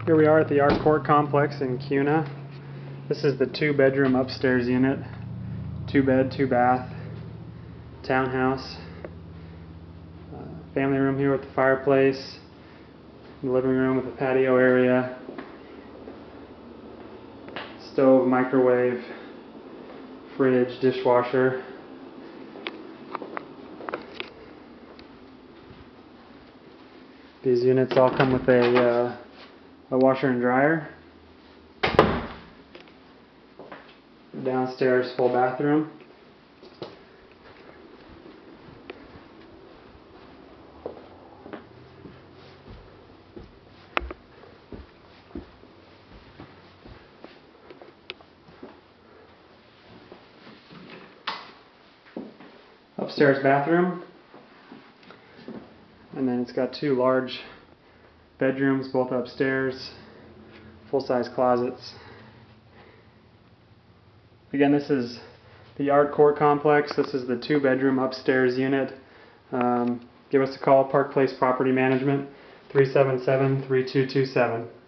Here we are at the Art Court Complex in Kuna. This is the 2-bedroom upstairs unit. 2-bed, 2-bath, townhouse. Family room here with the fireplace. The living room with a patio area. Stove, microwave, fridge, dishwasher. These units all come with a washer and dryer. Downstairs full bathroom. Upstairs bathroom. And then it's got 2 large bedrooms, both upstairs, full-size closets. Again, this is the Art Court Complex. This is the 2-bedroom upstairs unit. Give us a call, Park Place Property Management, 377-3227.